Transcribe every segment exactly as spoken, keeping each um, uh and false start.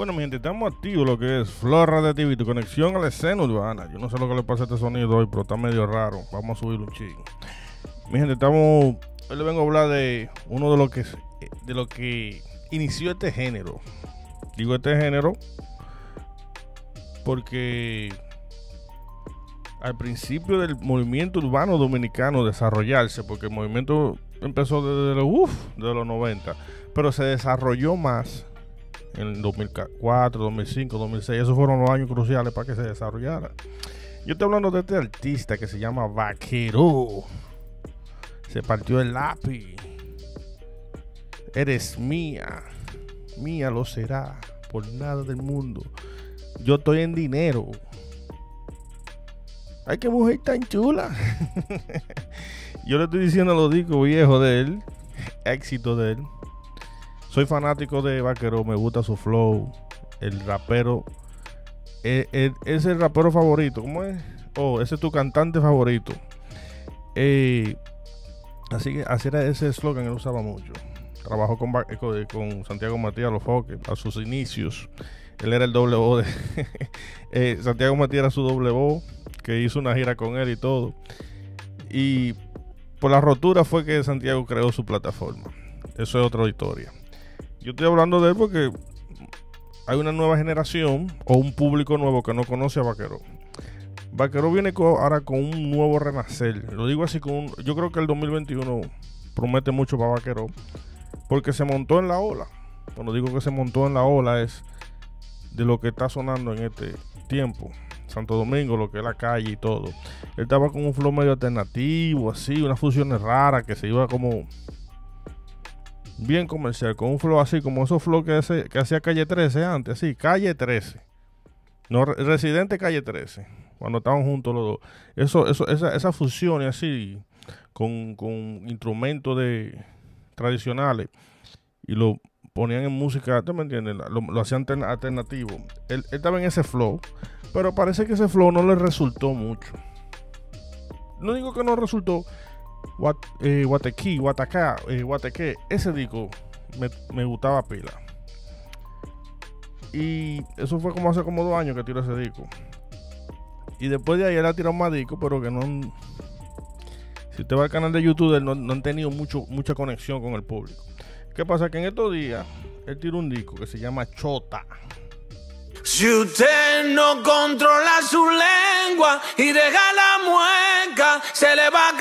Bueno, mi gente, estamos activos lo que es Flow Radioactivo, tu conexión a la escena urbana. Yo no sé lo que le pasa a este sonido hoy, pero está medio raro. Vamos a subirlo un chingo. Mi gente, estamos... Hoy le vengo a hablar de uno de lo que de lo que inició este género. Digo este género porque al principio del movimiento urbano dominicano desarrollarse, porque el movimiento empezó desde los, uf, de los noventa, pero se desarrolló más en dos mil cuatro, dos mil cinco, dos mil seis. Esos fueron los años cruciales para que se desarrollara. Yo estoy hablando de este artista que se llama Vaqueró. Se partió el lápiz. Eres mía, mía lo será, por nada del mundo. Yo estoy en dinero. Ay, qué mujer tan chula. Yo le estoy diciendo a los discos viejos de él, éxito de él. Soy fanático de Vaqueró, me gusta su flow. El rapero, es, es, es el rapero favorito. ¿Cómo es? Oh, ese es tu cantante favorito. Eh, así que así era ese eslogan que él usaba mucho. Trabajó con, con, con Santiago Matías Los Foques a sus inicios. Él era el doble O de eh, Santiago Matías era su doble O, que hizo una gira con él y todo. Y por la rotura fue que Santiago creó su plataforma. Eso es otra historia. Yo estoy hablando de él porque hay una nueva generación o un público nuevo que no conoce a Vaqueró. Vaqueró viene con, ahora con un nuevo renacer. Lo digo así, con un, yo creo que el dos mil veintiuno promete mucho para Vaqueró, porque se montó en la ola. Cuando digo que se montó en la ola es de lo que está sonando en este tiempo. Santo Domingo, lo que es la calle y todo. Él estaba con un flow medio alternativo, así, unas fusiones raras que se iba como bien comercial, con un flow así como esos flow que, hace, que hacía Calle trece antes, así, Calle trece. No, Residente Calle trece, cuando estaban juntos los dos. Eso, eso, esa, esa fusión así, con, con instrumentos de tradicionales, y lo ponían en música, ¿tú me entiendes? Lo, lo hacían alternativo. Él, él estaba en ese flow, pero parece que ese flow no le resultó mucho. No digo que no resultó. What, eh, Guatequí, Guatacá, eh, Guateque, ese disco me, me gustaba pila. Y eso fue como hace como dos años que tiró ese disco. Y después de ahí él ha tirado más discos, pero que no. Si usted va al canal de YouTube, él no, no han tenido mucho, mucha conexión con el público. ¿Qué pasa? Que en estos días él tiró un disco que se llama Chota. Si usted no controla su lengua y deja la mueca, se le va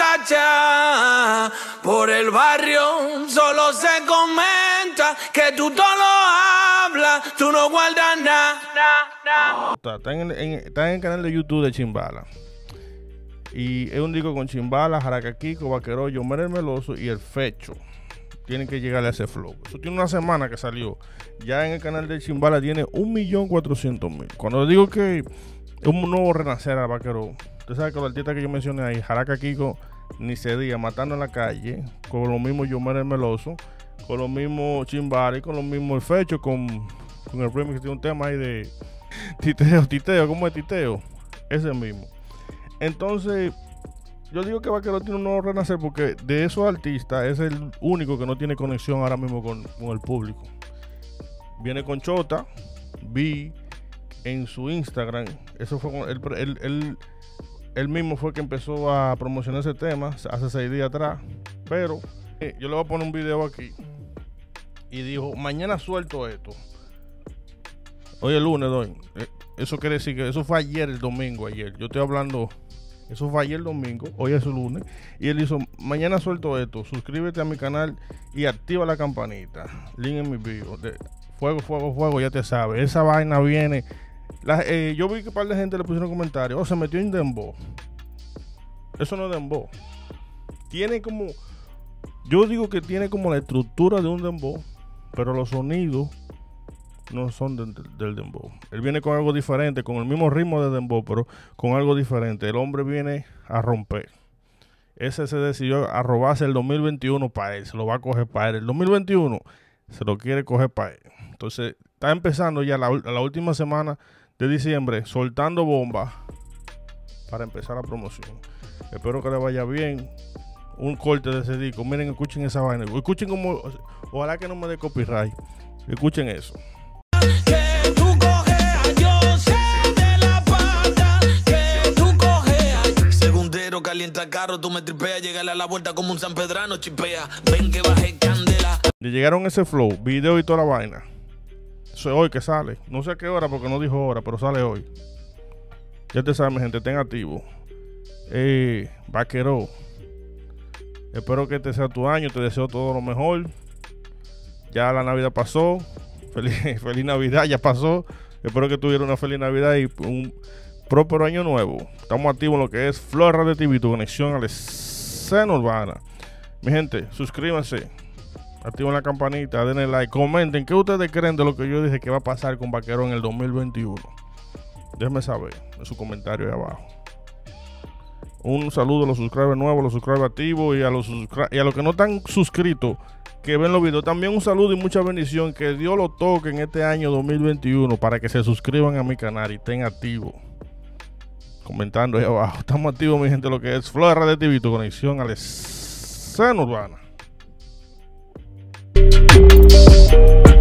a cachar. Por el barrio solo se comenta que tú todo lo hablas, tú no guardas nada. Na, na. Está en, en, está en el canal de YouTube de Chimbala. Y es un disco con Chimbala, Jaraca Kiko, Vaqueró, Yomer el Meloso y el Fecho. Tienen que llegarle a ese flow. Eso tiene una semana que salió. Ya en el canal de Chimbala tiene un millón cuatrocientos mil. Cuando digo que es un nuevo renacer a Vaqueró, usted sabe que los artistas que yo mencioné ahí, Jaraca Kiko, ni se diga, matando en la calle, con lo mismo Yomer el Meloso, con lo mismo Chimbala y con lo mismo el Fecho, con, con el remix que tiene un tema ahí de Titeo, Titeo, ¿cómo es Titeo? Ese mismo. Entonces, yo digo que Vaqueró tiene un nuevo renacer porque de esos artistas es el único que no tiene conexión ahora mismo con, con el público. Viene con Chota, vi en su Instagram, eso fue él, él, él, él mismo fue el que empezó a promocionar ese tema hace seis días atrás. Pero eh, yo le voy a poner un video aquí y dijo, mañana suelto esto. Hoy es lunes, doy. Eh, eso quiere decir que eso fue ayer, el domingo, ayer. Yo estoy hablando... Eso fue ayer domingo, hoy es el lunes. Y él hizo, mañana suelto esto, suscríbete a mi canal y activa la campanita. Link en mi video. De fuego, fuego, fuego, ya te sabes. Esa vaina viene. La, eh, yo vi que un par de gente le pusieron comentarios. Oh, se metió en dembow. Eso no es dembow. Tiene como, yo digo que tiene como la estructura de un dembow, pero los sonidos no son de, de, del dembow. Él viene con algo diferente, con el mismo ritmo de dembow, pero con algo diferente. El hombre viene a romper. Ese se decidió a robarse el dos mil veintiuno para él. Se lo va a coger para él. El dos mil veintiuno se lo quiere coger para él. Entonces está empezando ya la, la última semana de diciembre, soltando bombas para empezar la promoción. Espero que le vaya bien. Un corte de ese disco. Miren, escuchen esa vaina. Escuchen como, ojalá que no me dé copyright. Escuchen eso. Que entra carro, tú me tripeas, llegarle a la vuelta como un San Pedrano, chipea. Ven que bajé candela. Le llegaron ese flow, video y toda la vaina. Eso es hoy que sale. No sé a qué hora porque no dijo hora, pero sale hoy. Ya te sabes, mi gente, ten activo. Eh, Vaquero. Espero que este sea tu año, te deseo todo lo mejor. Ya la Navidad pasó. Feliz, feliz Navidad, ya pasó. Espero que tuviera una feliz Navidad y un próspero año nuevo. Estamos activos en lo que es Flow Radio T V, tu conexión a la escena urbana. Mi gente, suscríbanse, activen la campanita, denle like, comenten qué ustedes creen de lo que yo dije que va a pasar con Vaquero en el dos mil veintiuno. Déjenme saber en su comentario ahí abajo. Un saludo a los subscribers nuevos, a los subscribers activos y a los, y a los que no están suscritos, que ven los videos. También un saludo y mucha bendición. Que Dios lo toque en este año dos mil veintiuno para que se suscriban a mi canal y estén activos. Comentando ahí abajo. Estamos activos, mi gente, lo que es Flow Radio T V, tu conexión a la escena urbana.